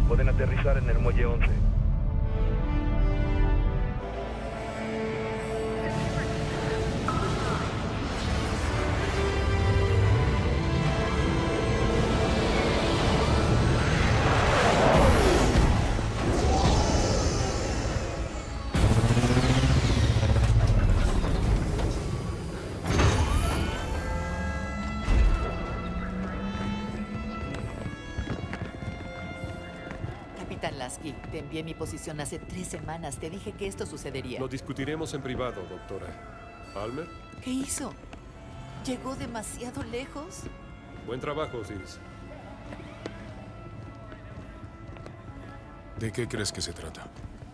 Pueden aterrizar en el muelle 11. Capitán Lasky, te envié mi posición hace 3 semanas. Te dije que esto sucedería. Lo discutiremos en privado, doctora. ¿Palmer? ¿Qué hizo? ¿Llegó demasiado lejos? Buen trabajo, Osiris. ¿De qué crees que se trata?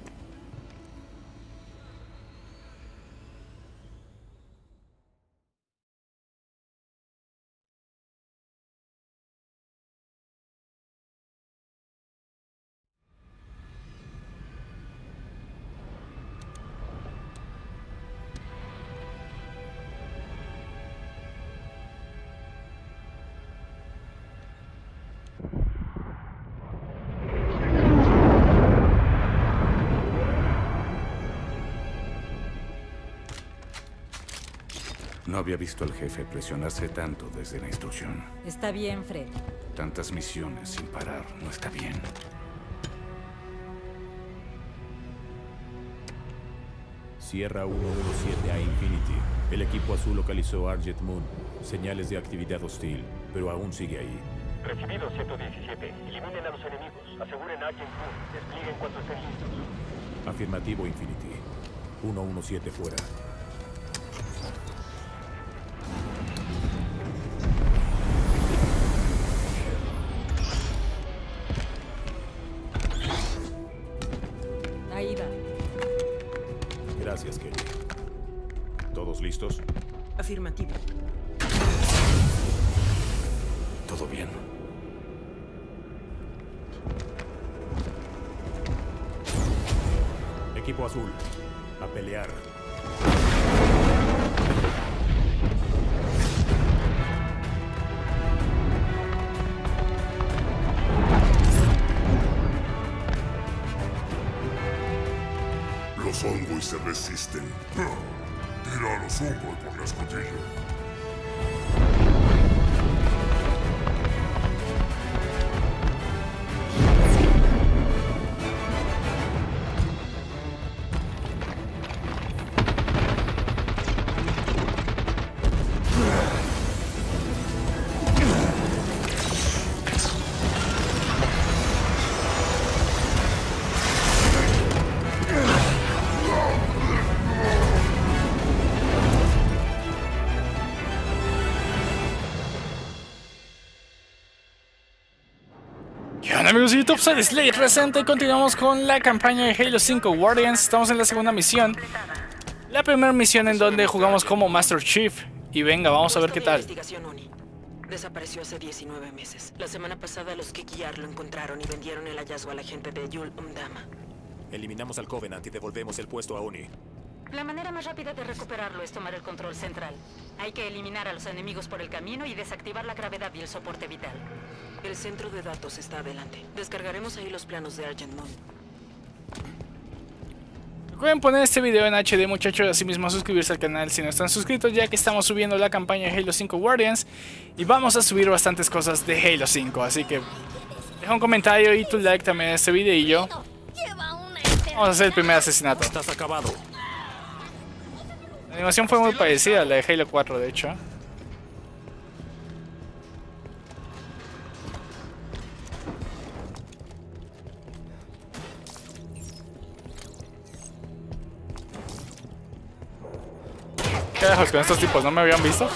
No había visto al jefe presionarse tanto desde la instrucción. Está bien, Fred. Tantas misiones sin parar no está bien. Sierra 117 a Infinity. El equipo azul localizó Argent Moon. Señales de actividad hostil, pero aún sigue ahí. Recibido 117. Eliminen a los enemigos. Aseguren a Argent Moon. Desplieguen cuanto estén listos. Afirmativo, Infinity. 117 fuera. Ahí va. Gracias, Kelly. ¿Todos listos? Afirmativo. ¿Todo bien? Equipo azul, a pelear. Los hongos se resisten. Tira a los hongos por la escotilla. Hola amigos de YouTube, soy Slade Resente y continuamos con la campaña de Halo 5 Guardians. Estamos en la segunda misión. La primera misión en donde jugamos como Master Chief. Y venga, vamos a ver qué tal. Desapareció hace 19 meses. La semana pasada los Kikiyar lo encontraron y vendieron el hallazgo a la gente de Yul Umdama. Eliminamos al Covenant y devolvemos el puesto a Oni. La manera más rápida de recuperarlo es tomar el control central. Hay que eliminar a los enemigos por el camino y desactivar la gravedad y el soporte vital. El centro de datos está adelante. Descargaremos ahí los planos de Argent Moon. Recuerden poner este video en HD, muchachos, y asimismo suscribirse al canal si no están suscritos, ya que estamos subiendo la campaña de Halo 5 Guardians y vamos a subir bastantes cosas de Halo 5, así que deja un comentario y tu like también en este videillo. Vamos a hacer el primer asesinato. Estás acabado. La animación fue muy parecida a la de Halo 4, de hecho. ¿Qué dejas con estos tipos? ¿No me habían visto?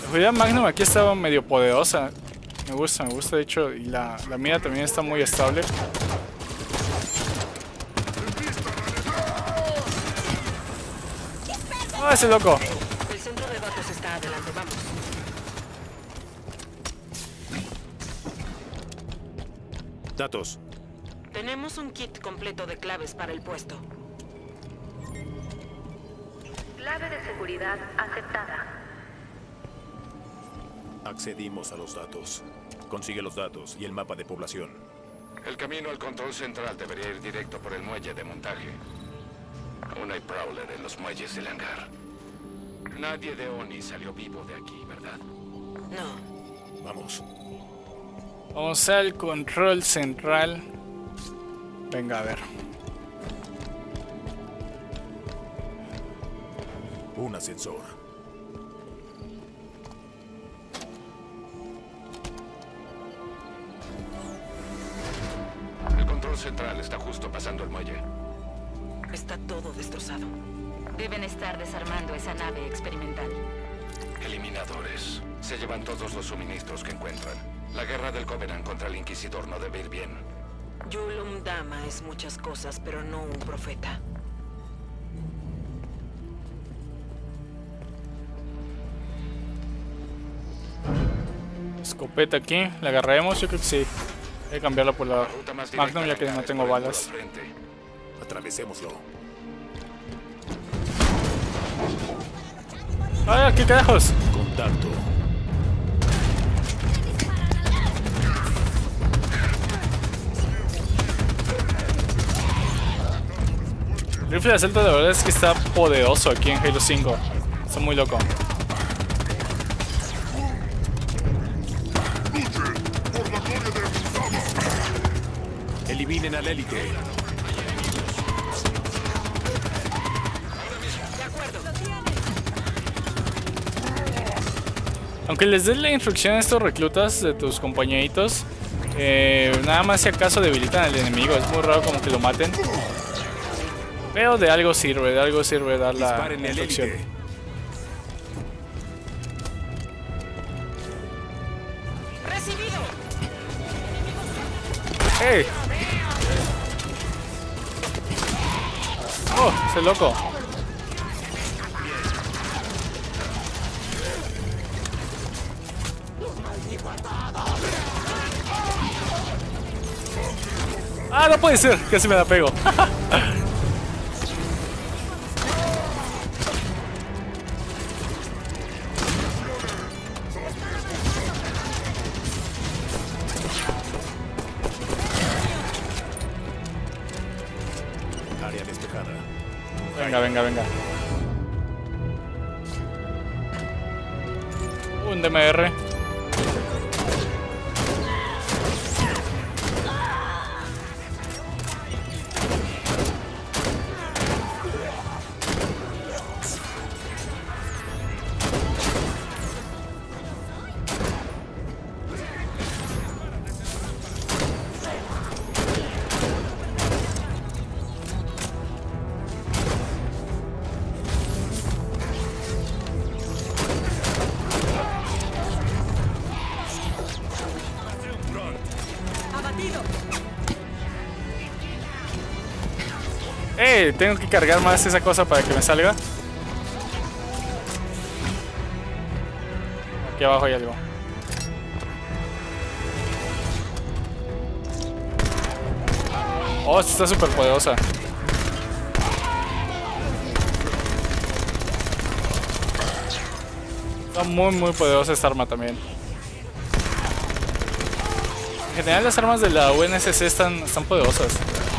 La unidad Magnum aquí estaba medio poderosa. Me gusta de hecho. Y la mira también está muy estable. ¡Oh, ese loco! El centro de datos está adelante, vamos. Datos. Tenemos un kit completo de claves para el puesto. Clave de seguridad aceptada. Accedimos a los datos. Consigue los datos y el mapa de población. El camino al control central debería ir directo por el muelle de montaje. Aún hay Prowler en los muelles del hangar. Nadie de ONI salió vivo de aquí, ¿verdad? No. Vamos. Vamos al control central. Venga, a ver. Un ascensor. El control central está justo pasando el muelle. Está todo destrozado. Deben estar desarmando esa nave experimental. Eliminadores. Se llevan todos los suministros que encuentran. La guerra del Covenant contra el Inquisidor no debe ir bien. Yul Umdama es muchas cosas, pero no un profeta. Escopeta aquí. ¿La agarraremos? Yo creo que sí. Hay que cambiarla por la Magnum ya que no tengo balas. Atravesémoslo. ¡Ay, qué carajos! Contacto. El rifle de asalto de verdad es que está poderoso aquí en Halo 5. Está muy loco. Eliminen al élite. Aunque les des la instrucción a estos reclutas de tus compañeritos, nada más si acaso debilitan al enemigo. Es muy raro como que lo maten. Pero de algo sirve dar la instrucción. ¡Recibido! ¡Ey! ¡Oh! ¡Ese loco! ¡Ah, no puede ser! Casi me la pego. Área despejada. Venga. Un DMR. Tengo que cargar más esa cosa para que me salga. Aquí abajo hay algo. Oh, esta está súper poderosa. Está muy poderosa esta arma también. En general las armas de la UNSC están poderosas.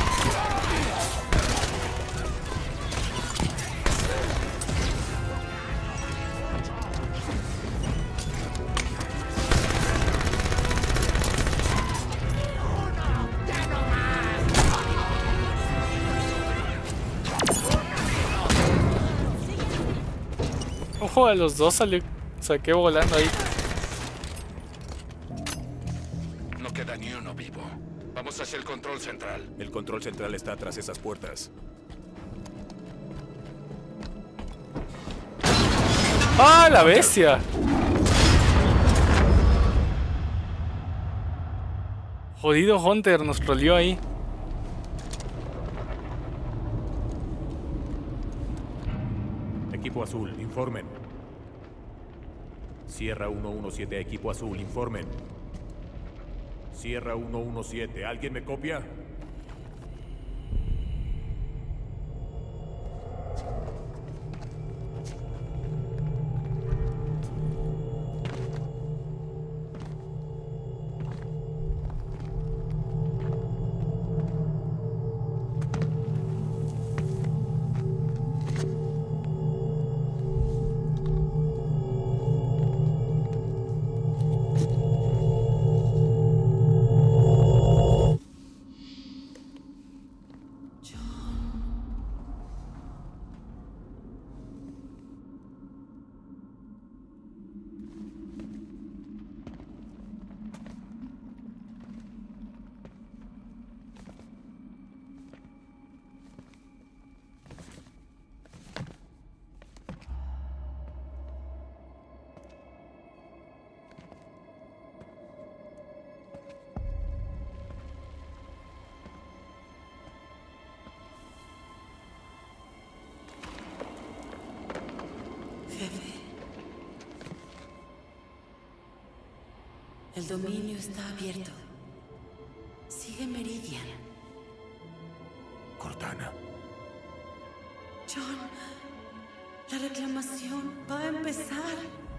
Ojo, a los dos saqué volando ahí. No queda ni uno vivo. Vamos hacia el control central. El control central está tras esas puertas. ¡Ah, la bestia! Jodido Hunter, nos troleó ahí. Equipo azul, informen. Sierra 117, equipo azul, informen. Sierra 117, ¿alguien me copia? El dominio está abierto. Sigue Meridian. Cortana. John, la reclamación va a empezar.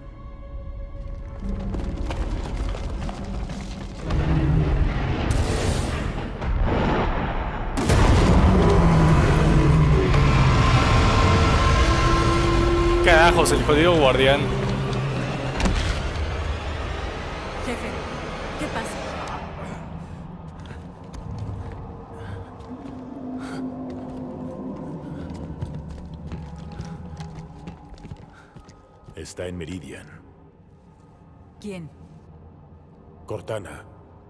Carajos, el jodido guardián. Jefe, ¿qué pasa? Está en Meridian. ¿Quién? Cortana.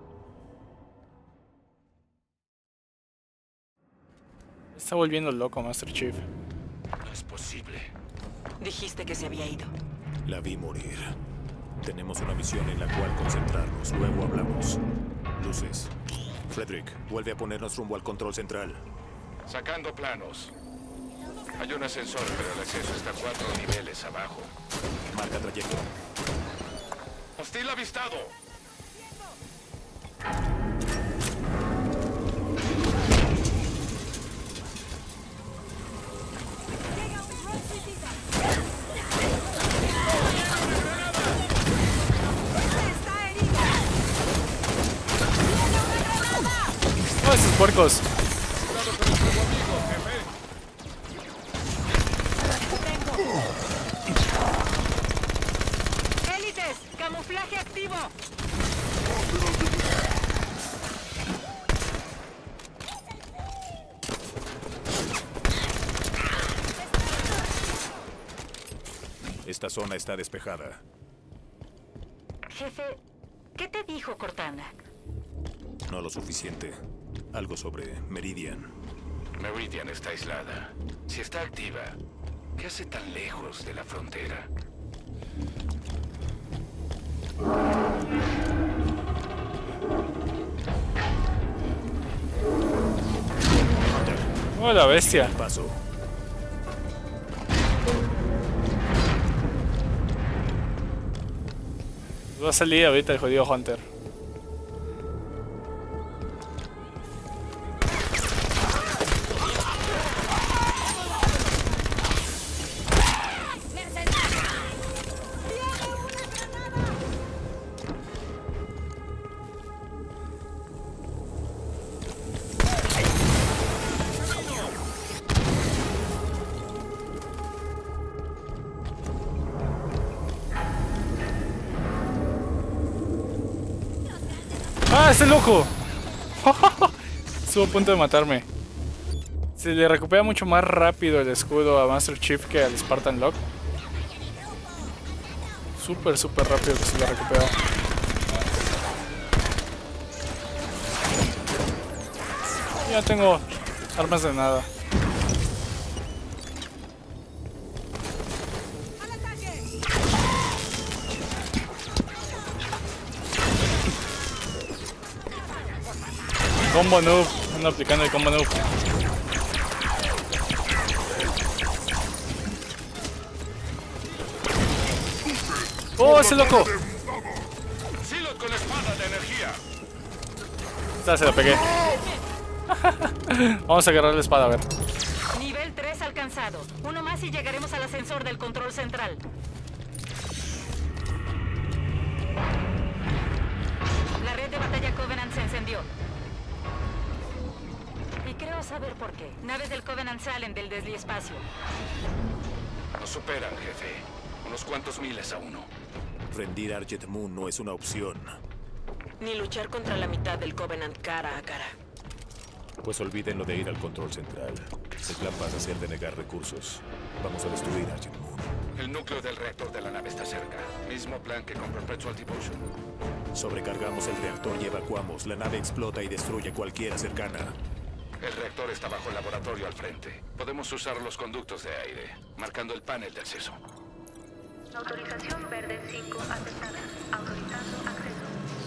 Está volviendo loco, Master Chief. No es posible. Dijiste que se había ido. La vi morir. Tenemos una misión en la cual concentrarnos. Luego hablamos. Luces. Frederick, vuelve a ponernos rumbo al control central. Sacando planos. Hay un ascensor, pero el acceso está 4 niveles abajo. Marca trayecto. ¡Hostil avistado! ¡Oh, esos puercos! ¡Élites! ¡Camuflaje activo! Esta zona está despejada. Jefe, ¿qué te dijo Cortana? No lo suficiente. Algo sobre Meridian. Meridian está aislada. Si está activa, ¿qué hace tan lejos de la frontera? ¡Oh, la bestia! Paso. Va a salir ahorita el jodido Hunter. ¡Ah, ese loco! Estuvo a punto de matarme. Se le recupera mucho más rápido el escudo a Master Chief que al Spartan Lock. Súper rápido que se le recupera. Ya tengo armas de nada. Combo noob. Ando aplicando el combo noob. ¡Oh, ese loco! Silot con espada de energía. Esta se la pegué. Vamos a agarrar la espada, a ver. Nivel 3 alcanzado. Uno más y llegaremos al ascensor del control central. La red de batalla Covenant se encendió. Y creo saber por qué. Naves del Covenant salen del desliespacio. Nos superan, jefe. Unos cuantos miles a uno. Rendir Argent Moon no es una opción. Ni luchar contra la mitad del Covenant cara a cara. Pues olviden lo de ir al control central. El plan pasa a ser de negar recursos. Vamos a destruir Argent Moon. El núcleo del reactor de la nave está cerca. Mismo plan que con Perpetual Devotion. Sobrecargamos el reactor y evacuamos. La nave explota y destruye cualquiera cercana. El reactor está bajo el laboratorio al frente. Podemos usar los conductos de aire, marcando el panel de acceso. Autorización verde 5 aceptada. Autorizando acceso.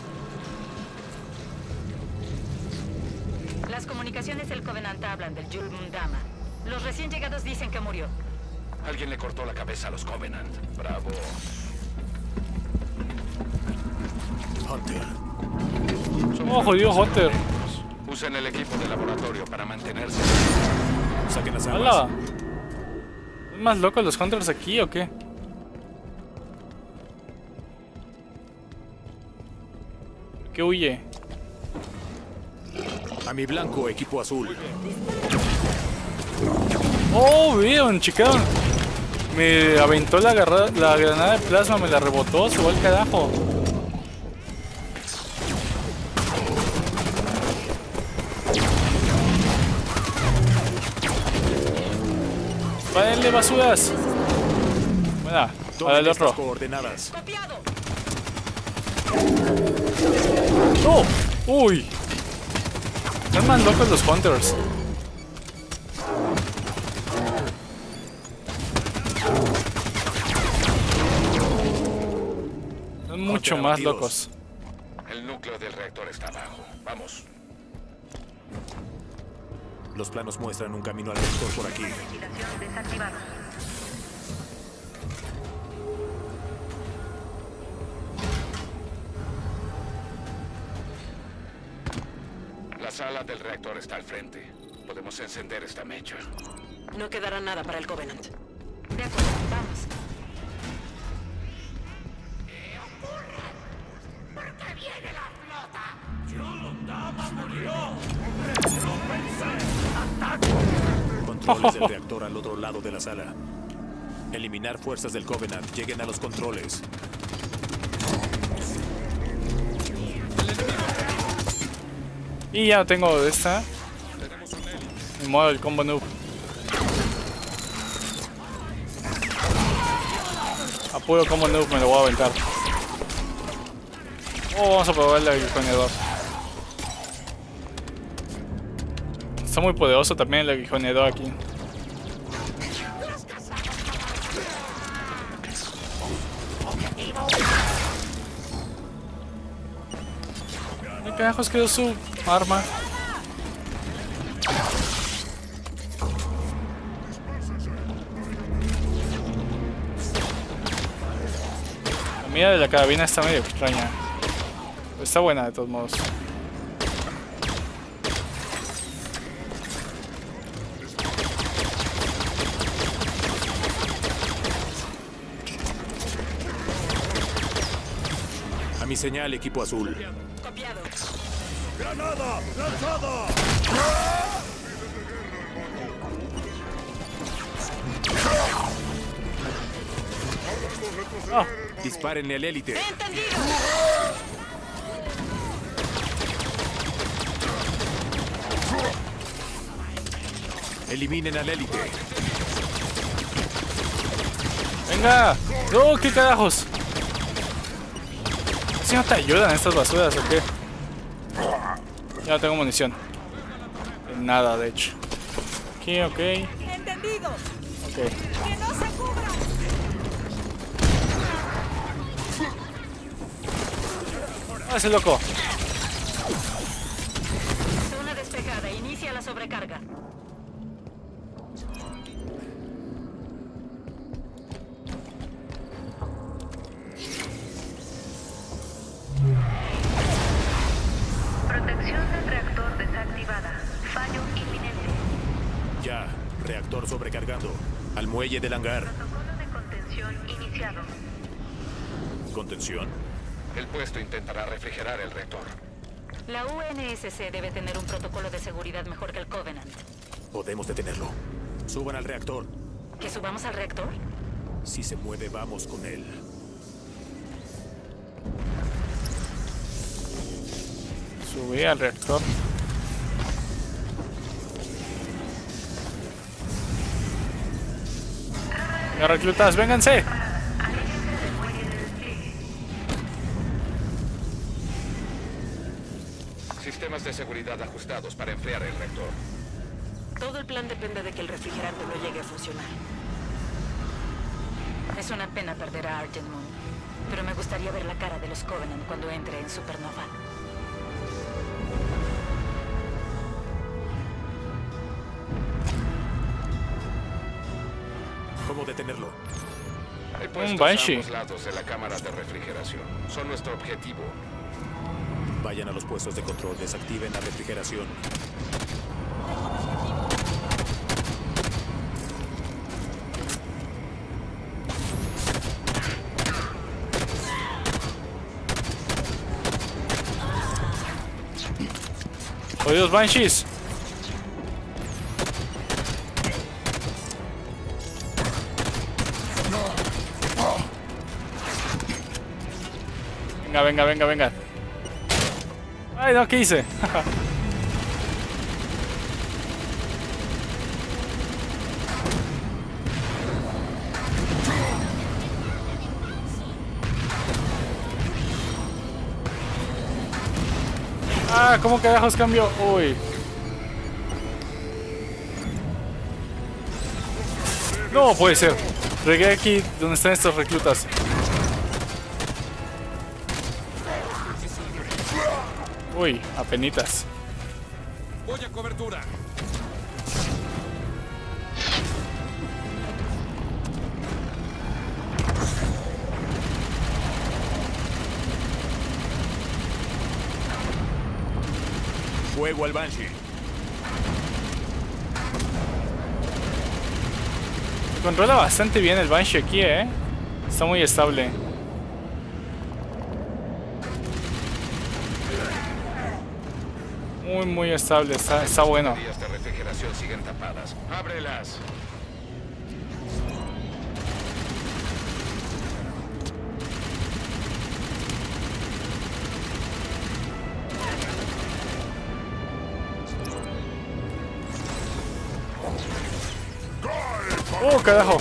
Las comunicaciones del Covenant hablan del Yul Mundama. Los recién llegados dicen que murió. Alguien le cortó la cabeza a los Covenant. Bravo. Hunter. Oh, jodido Hunter. Usen el equipo de laboratorio para mantenerse. Saquen las armas. ¡Hala! ¿Es más locos los Hunters aquí o qué? ¿Qué huye? A mi blanco, equipo azul. ¡Oh, vieron, chicaron! Me aventó la granada de plasma, me la rebotó, se fue al carajo. ¡Párenle, basuras! Buena, para el otro. Coordenadas. ¡No! ¡Uy! Están más locos los Hunters. Son mucho más locos. El núcleo del reactor está abajo. Vamos. Los planos muestran un camino al reactor por aquí. Ventilación desactivada. La sala del reactor está al frente. Podemos encender esta mecha. No quedará nada para el Covenant. De acuerdo, vamos. Controles del reactor al otro lado de la sala. Eliminar fuerzas del Covenant. Lleguen a los controles. Y ya tengo esta. En modo el combo noob. A puro combo noob me lo voy a aventar. Oh, vamos a probar el aguijoneador. Está muy poderoso también el aguijoneador aquí. ¿Qué carajos quedó su arma? La mira de la carabina está medio extraña. Pero está buena de todos modos. A mi señal, equipo azul. Copiado. ¡Granada! ¡Lanzada! Ah, Dispárenle al élite. ¡Entendido! Eliminen al élite. ¡venga! ¡No! ¿Qué carajos? ¿Si no te ayudan estas basuras o qué? Ya no tengo munición. Nada, de hecho. Aquí, ok. ¡Entendido! Ok. ¡Que no se cubra! ¡Ah, ese loco! Inicia la sobrecarga. Protección del reactor desactivada. Fallo inminente. Ya, reactor sobrecargando. Al muelle del hangar. Protocolo de contención iniciado. Contención. El puesto intentará refrigerar el reactor. La UNSC debe tener un protocolo de seguridad mejor que el Covenant. Podemos detenerlo. Suban al reactor. ¿Que subamos al reactor? Si se mueve, vamos con él. Subí al reactor. Venga, reclutas, vénganse. Sistemas de seguridad ajustados para enfriar el reactor. Todo el plan depende de que el refrigerante no llegue a funcionar. Es una pena perder a Argent Moon, pero me gustaría ver la cara de los Covenant cuando entre en Supernova. ¿Cómo detenerlo? Hay puestos Un Banshee. a ambos lados de la cámara de refrigeración. Son nuestro objetivo. Vayan a los puestos de control, desactiven la refrigeración. Jodidos Banshees. Venga, venga, venga, venga. Ay, no, ¿qué hice? Ah, ¿cómo carajos cambio? Uy. No puede ser. Regué aquí donde están estos reclutas. Uy, apenitas. Voy a cobertura. Fuego al Banshee. Controla bastante bien el Banshee aquí, Está muy estable. Muy estable, está bueno. Las vías de refrigeración siguen tapadas. ¡Ábrelas! ¡Oh, carajo!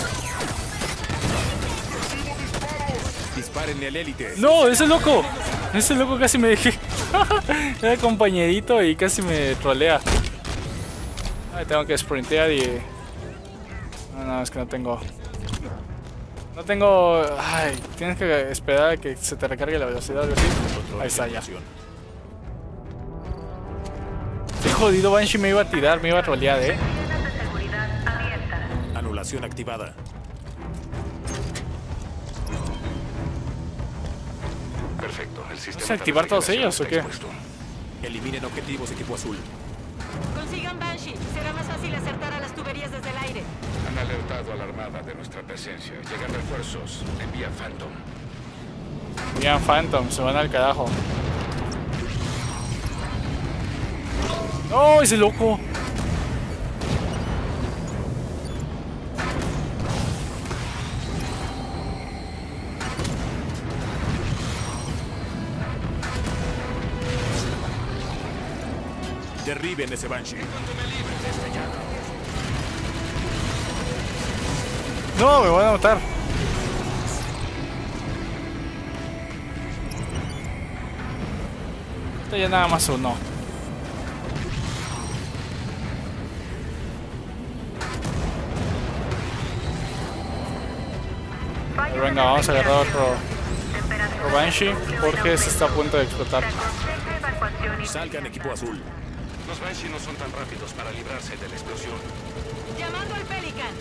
Dispárenle al élite. ¡No, ese loco! Ese loco casi me dejé. Era compañerito y casi me trolea. Ay, tengo que sprintear y... No, es que no tengo... No tengo... Ay, tienes que esperar a que se te recargue la velocidad, algo así. Ahí está, ya. Este jodido Banshee me iba a tirar, me iba a trolear, Anulación activada. Perfecto, el sistema. ¿Vas a activar todos ellos o qué? Eliminen objetivos, equipo azul. Consigan Banshee. Será más fácil acertar a las tuberías desde el aire. Han alertado a la Armada de nuestra presencia. Llegan refuerzos. Envía Phantom. Bien, Phantom, se van al carajo. ¡No, ese loco! Derriben ese Banshee. No, me van a matar. Esto ya nada más uno. Pero venga, vamos a agarrar otro Banshee porque se está a punto de explotar. Salgan, equipo azul. Los Banshee no son tan rápidos para librarse de la explosión. Llamando al Pelican.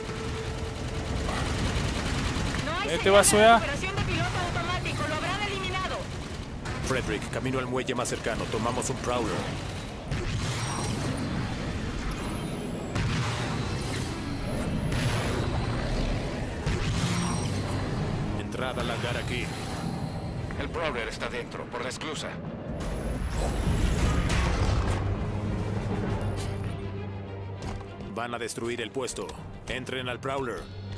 No hay Vete, señal basura. de recuperación de piloto automático. Lo habrán eliminado. Frederick, camino al muelle más cercano. Tomamos un Prowler. Entrada al hangar aquí. El Prowler está dentro, por la esclusa. Van a destruir el puesto. Entren al Prowler.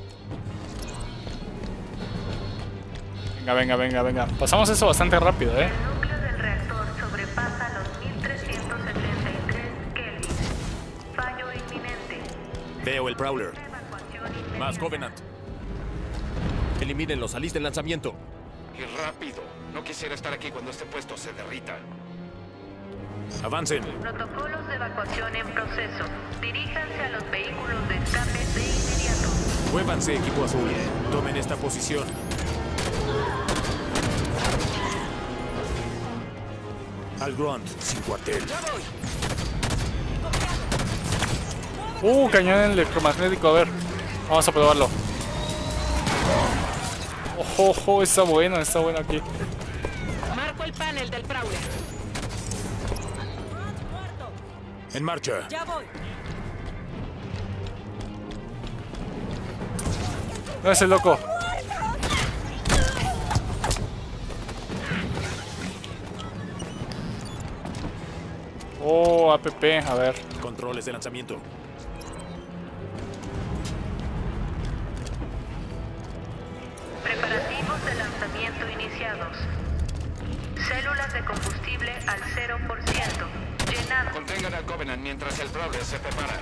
Venga. Pasamos eso bastante rápido, El núcleo del reactor sobrepasa los 1373 Kelvin. Fallo inminente. Veo el Prowler. Evacuación inmediata. Más Covenant. Elimínenlos, alisten lanzamiento. Y rápido. No quisiera estar aquí cuando este puesto se derrita. Avancen. Protocolos de evacuación en proceso. Diríjanse a los vehículos de escape de inmediato. Muévanse, equipo azul. Tomen esta posición. Al Grunt, sin cuartel. Cañón electromagnético, a ver. Vamos a probarlo. Ojo, está bueno aquí. Marco el panel del Prowler. En marcha. Ya voy. No es el loco. APP, a ver. Controles de lanzamiento. Preparativos de lanzamiento iniciados. Células de combustible al 0%. Llenado. Contengan al Covenant mientras el Prowler se prepara.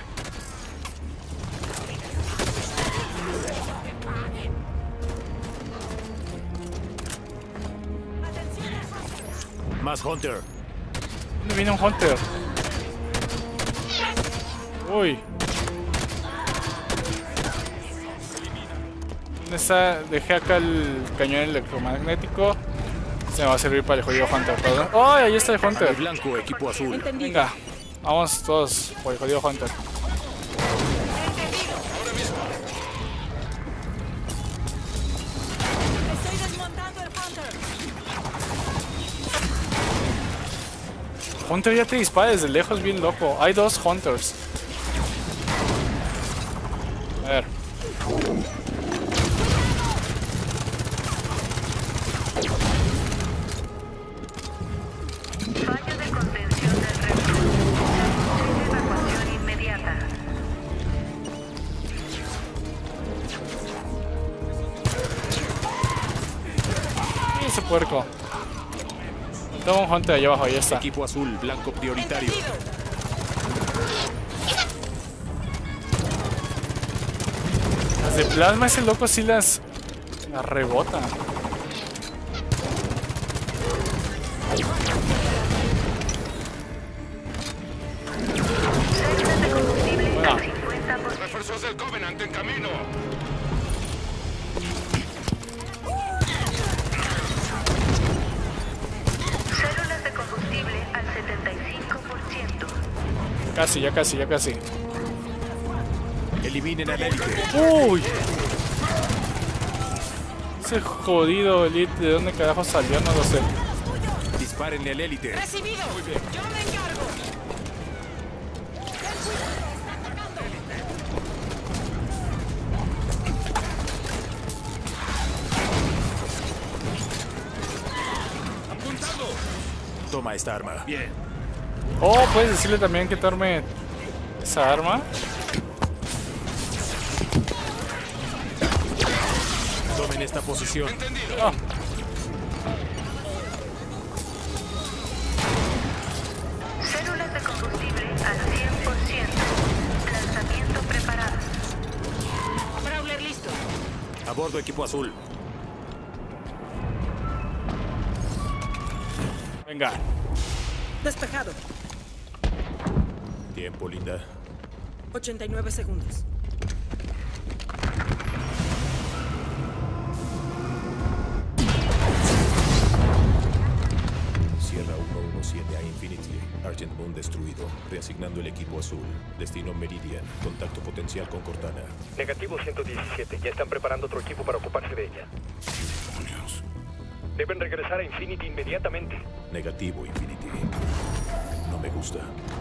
Más Hunter. ¿Dónde viene un Hunter? Uy. ¿Dónde está? Dejé acá el cañón electromagnético. Se me va a servir para el jodido Hunter, perdón. ¡Ay! Ahí está el Hunter. El blanco, equipo azul. Venga, vamos todos por el jodido Hunter. Estoy desmontando el Hunter. Hunter ya te dispara desde lejos, bien loco. Hay dos Hunters. A ver. Fallo de contención del reactor. Evacuación inmediata. ¿Y ese puerco? Faltaba un Hunter allá abajo, ahí está. Equipo azul, blanco prioritario. Las de plasma, ese loco sí las rebota. Células de combustible Bueno. al 50%. Refuerzos del Covenant en camino. Células de combustible al 75%. Casi, ya casi. Eliminen al élite. ¡Uy! Ese jodido Elite, ¿de dónde carajo salió? No lo sé. Dispárenle al élite. Recibido. Yo me encargo. Toma esta arma. Bien. Oh, puedes decirle también que tome esa arma. Tomen esta posición. Entendido. Oh. Células de combustible al 100%. Lanzamiento preparado. Prowler listo. A bordo, equipo azul. Venga. Despejado. Tiempo, linda. 89 segundos. Sierra 117. 7 a Infinity. Argent Moon destruido. Reasignando el equipo azul. Destino Meridian. Contacto potencial con Cortana. Negativo 117. Ya están preparando otro equipo para ocuparse de ella. ¡Demonios! Deben regresar a Infinity inmediatamente. Negativo, Infinity. No me gusta.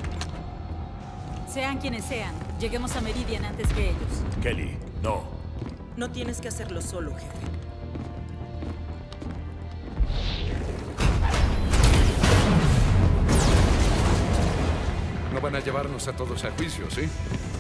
Sean quienes sean, lleguemos a Meridian antes que ellos. Kelly, no. No tienes que hacerlo solo, jefe. No van a llevarnos a todos a juicio, ¿sí?